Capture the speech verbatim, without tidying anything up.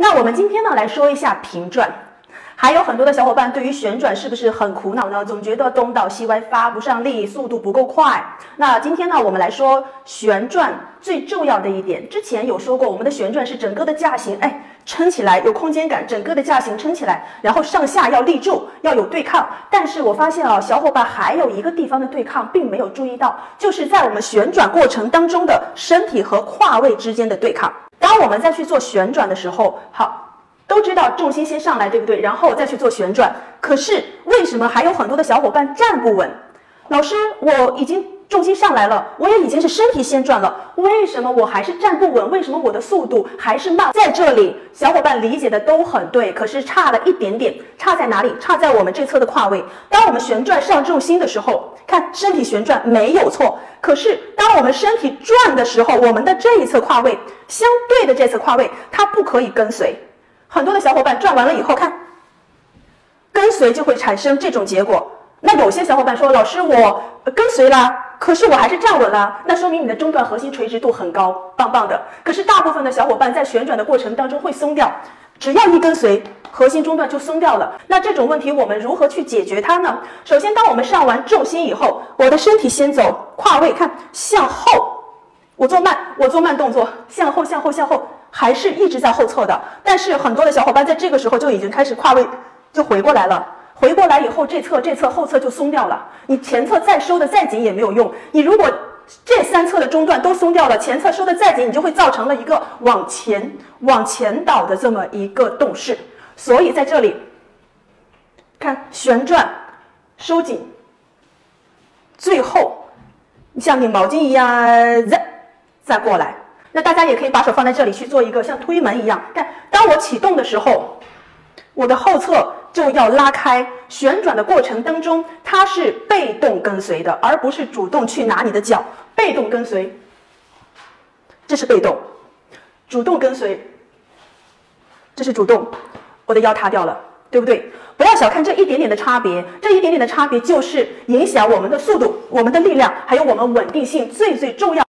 那我们今天呢来说一下平转。还有很多的小伙伴对于旋转是不是很苦恼呢？总觉得东倒西歪，发不上力，速度不够快。那今天呢，我们来说旋转最重要的一点。之前有说过，我们的旋转是整个的架形，哎，撑起来有空间感，整个的架形撑起来，然后上下要立住，要有对抗。但是我发现啊，小伙伴还有一个地方的对抗并没有注意到，就是在我们旋转过程当中的身体和胯位之间的对抗。当我们再去做旋转的时候，好。都知道重心先上来，对不对？然后再去做旋转。可是为什么还有很多的小伙伴站不稳？老师，我已经重心上来了，我也已经是身体先转了，为什么我还是站不稳？为什么我的速度还是慢？在这里，小伙伴理解的都很对，可是差了一点点。差在哪里？差在我们这侧的胯位。当我们旋转上重心的时候，看身体旋转没有错。可是当我们身体转的时候，我们的这一侧胯位，相对的这侧胯位，它不可以跟随。很多的小伙伴转完了以后，看跟随就会产生这种结果。那有些小伙伴说，老师我跟随啦，可是我还是站稳了，那说明你的中段核心垂直度很高，棒棒的。可是大部分的小伙伴在旋转的过程当中会松掉，只要一跟随，核心中段就松掉了。那这种问题我们如何去解决它呢？首先，当我们上完重心以后，我的身体先走，胯位看向后，我做慢，我做慢动作，向后向后向后。还是一直在后侧的，但是很多的小伙伴在这个时候就已经开始胯位就回过来了，回过来以后这侧这侧后侧就松掉了，你前侧再收的再紧也没有用，你如果这三侧的中段都松掉了，前侧收的再紧，你就会造成了一个往前往前倒的这么一个动势。所以在这里看旋转收紧，最后像拧毛巾一样再再过来。那大家也可以把手放在这里去做一个像推门一样，看，当我启动的时候，我的后侧就要拉开。旋转的过程当中，它是被动跟随的，而不是主动去拿你的脚。被动跟随，这是被动；主动跟随，这是主动。我的腰塌掉了，对不对？不要小看这一点点的差别，这一点点的差别就是影响我们的速度、我们的力量，还有我们稳定性最最重要。